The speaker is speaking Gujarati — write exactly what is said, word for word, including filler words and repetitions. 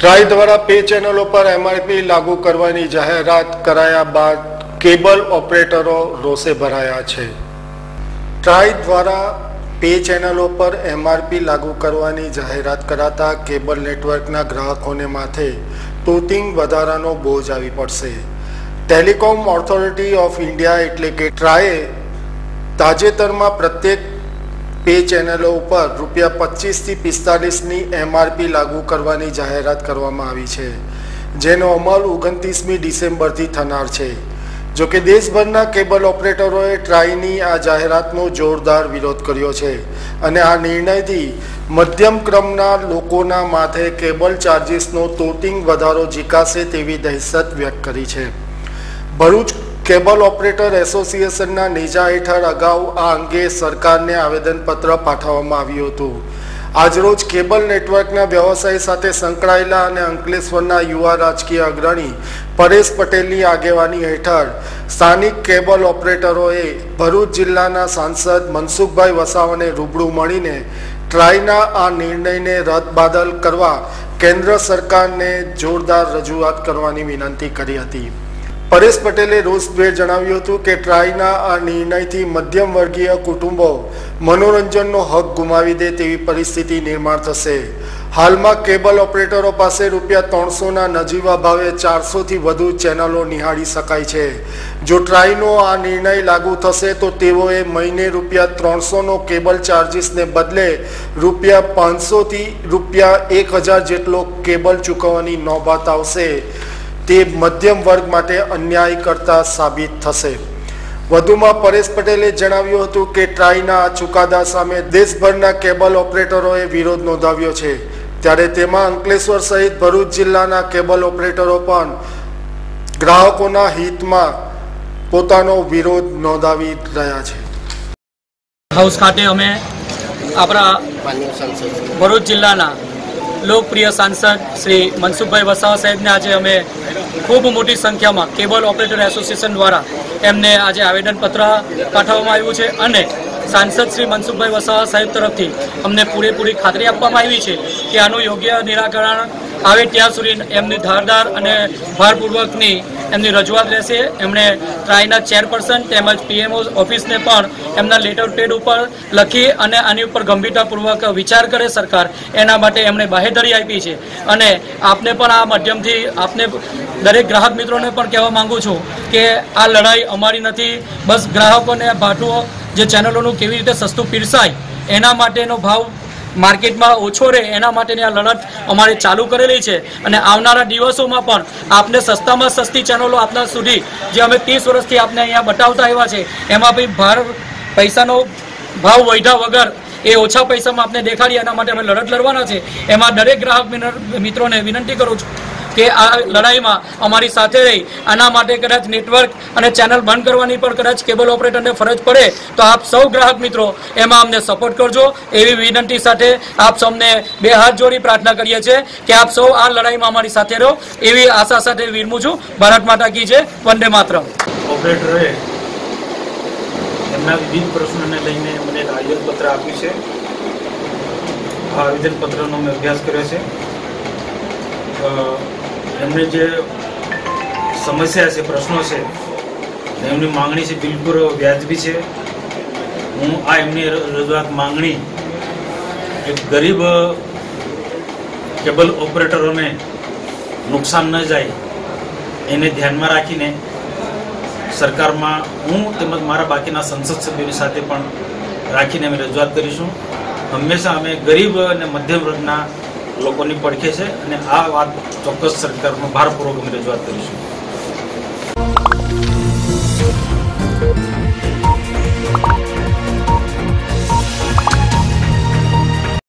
ટ્રાય દ્વારા પે ચેનલો પર એમઆરપી લાગુ કરવાની જાહેરાત કરાયા બાદ કેબલ ઓપરેટરો રોષે ભરાયા છે। ટ્રાય દ્વારા પે ચેનલો પર એમઆરપી લાગુ કરવાની જાહેરાત કરાતા કેબલ નેટવર્કના ગ્રાહકોને માથે તોતિંગ વધારાનો બોજ આવી પડશે। ટેલિકોમ ઓથોરિટી ઓફ ઇન્ડિયા એટલે કે ટ્રાયે તાજેતરમાં પ્રત્યેક પે ચેનલો ઉપર રૂપિયા પચીસથી પિસ્તાલીસની એમઆરપી લાગુ કરવાની જાહેરાત કરવામાં આવી છે, જેનો અમલ ઓગણત્રીસમી ડિસેમ્બરથી થનાર છે। જોકે દેશભરના કેબલ ઓપરેટરોએ ટ્રાયની આ જાહેરાતનો જોરદાર વિરોધ કર્યો છે અને આ નિર્ણયથી મધ્યમ ક્રમના લોકોના માથે કેબલ ચાર્જિસનો તોતિંગ વધારો ઝીકાશે તેવી દહેશત વ્યક્ત કરી છે। ભરૂચ કેબલ ઓપરેટર એસોસિએશનના નેજા હેઠળ અગાઉ આ અંગે સરકારને આવેદનપત્ર પાઠવવામાં આવ્યું હતું। આજરોજ કેબલ નેટવર્કના વ્યવસાય સાથે સંકળાયેલા અને અંકલેશ્વરના યુવા રાજકીય અગ્રણી પરેશ પટેલની આગેવાની હેઠળ સ્થાનિક કેબલ ઓપરેટરોએ ભરૂચ જિલ્લાના સાંસદ મનસુખભાઈ વસાવાને રૂબરૂ મળીને ટ્રાયના આ નિર્ણયને રદબાતલ કરવા કેન્દ્ર સરકારને જોરદાર રજૂઆત કરવાની વિનંતી કરી હતી। પરેશ પટેલે રોષભેર જણાવ્યું હતું કે ટ્રાયના આ નિર્ણયથી મધ્યમ વર્ગીય કુટુંબો મનોરંજનનો હક ગુમાવી દે તેવી પરિસ્થિતિ નિર્માણ થશે। હાલમાં કેબલ ઓપરેટરો પાસે રૂપિયા ત્રણસોના નજીવા ભાવે ચારસોથી વધુ ચેનલો નિહાળી શકાય છે। જો ટ્રાયનો આ નિર્ણય લાગુ થશે તો તેઓએ મહિને રૂપિયા ત્રણસોનો કેબલ ચાર્જિસને બદલે રૂપિયા પાંચસોથી રૂપિયા એક હજાર જેટલો કેબલ ચૂકવવાની નોબત આવશે। તે મધ્યમ વર્ગ માટે અન્યાય કરતા સાબિત થશે। વધુમાં પરેશ પટેલે જણાવ્યું હતું કે ટ્રાયના આ ચુકાદા સામે દેશભરના કેબલ ઓપરેટરોએ વિરોધ નોંધાવ્યો છે, ત્યારે તેમાં અંકલેશ્વર સહિત ભરૂચ જિલ્લાના કેબલ ઓપરેટરો પણ ગ્રાહકોના હિતમાં પોતાનો વિરોધ નોંધાવી રહ્યા છે। હાઉસ ખાતે અમે આપણા ભરૂચ જિલ્લાના લોકપ્રિય સાંસદ શ્રી મનસુખભાઈ વસાવા સાહેબને આજે અમે ખૂબ મોટી સંખ્યામાં કેબલ ઓપરેટર એસોસિએશન દ્વારા એમને આજે આવેદનપત્ર પાઠવવામાં આવ્યું છે અને સાંસદ શ્રી મનસુખભાઈ વસાવા સાહેબ તરફથી અમને પૂરેપૂરી ખાતરી આપવામાં આવી છે કે આનું યોગ્ય નિરાકરણ આવે ત્યાં સુધી એમની ધારદાર અને ભારપૂર્વકની એમની રજૂઆત રહેશે। એમણે ટ્રાયના ચેરપર્સન તેમજ પીએમઓ ઓફિસને પણ એમના લેટર પેડ ઉપર લખી અને આની ઉપર ગંભીરતાપૂર્વક વિચાર કરે સરકાર, એના માટે એમણે બાહેધરી આપી છે। અને આપને પણ આ માધ્યમથી આપને દરેક ગ્રાહક મિત્રોને પણ કહેવા માંગુ છું કે આ લડાઈ અમારી નથી, બસ ગ્રાહકોને ભાટુઓ જે ચેનલોનું કેવી રીતે સસ્તું પીરસાય એના માટેનો ભાવ માર્કેટમાં ઓછો રહે એના માટેની આ લડત અમારે ચાલુ કરેલી છે અને આવનારા દિવસોમાં પણ આપને સસ્તામાં સસ્તી ચેનલો આપના સુધી જે અમે ત્રીસ વર્ષથી આપને અહીંયા બતાવતા આવ્યા છે એમાં ભાઈ ભાર પૈસાનો ભાવ વધ્યા વગર એ ઓછા પૈસામાં આપને દેખાડીએ એના માટે અમે લડત લડવાના છે। એમાં દરેક ગ્રાહક મિત્રોને વિનંતી કરું છું કે આ લડાઈમાં અમારી સાથે રહી આના માટે કદાચ નેટવર્ક અને ચેનલ બંધ કરવાની પણ કદાચ કેબલ ઓપરેટરને ફરજ પડે તો આપ સૌ ગ્રાહક મિત્રો એમાં અમને સપોર્ટ કરજો એવી વિનંતી સાથે આપ સૌને બે હાથ જોડી પ્રાર્થના કરીએ છીએ કે આપ સૌ આ લડાઈમાં અમારી સાથે રહો એવી આશા સાથે વિરમું છું। ભારત માતા કી જય, વંદે માતરમ। ઓપરેટરોએ એમના વિવિધ પ્રશ્નોને લઈને મને એક આવેદનપત્ર આપ્યું છે। આ આવેદનપત્રનો મેં અભ્યાસ કર્યો છે। એમને જે સમસ્યા છે, પ્રશ્નો છે, એમની માંગણી છે બિલકુલ વ્યાજબી છે। હું આ એમની રજૂઆત માંગણી એક ગરીબ કેબલ ઓપરેટરોને નુકસાન ન જાય એને ધ્યાનમાં રાખીને સરકારમાં હું તેમજ મારા બાકીના સંસદ સભ્યોની સાથે પણ રાખીને અમે રજૂઆત કરીશું। હંમેશા અમે ગરીબ અને મધ્યમ વર્ગના લોકોની પડખે છે અને આ વાત ચોક્કસ સરકારમાં ભારપૂર્વક અમે રજૂઆત કરીશું।